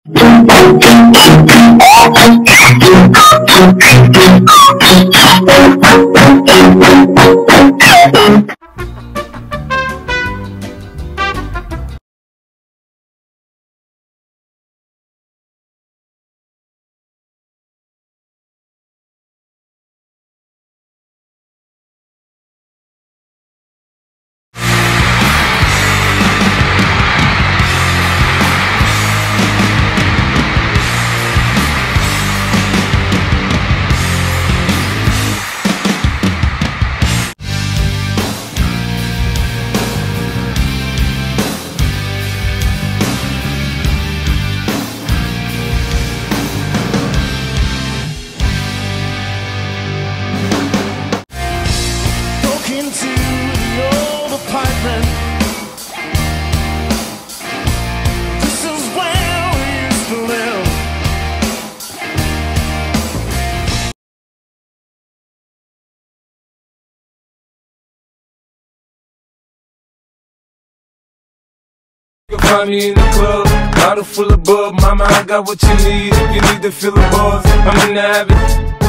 Into the old apartment. This is where we used to live. You can find me in the club, bottle full of bub. Mama, I got what you need if you need to feel the buzz. I'm in the habit.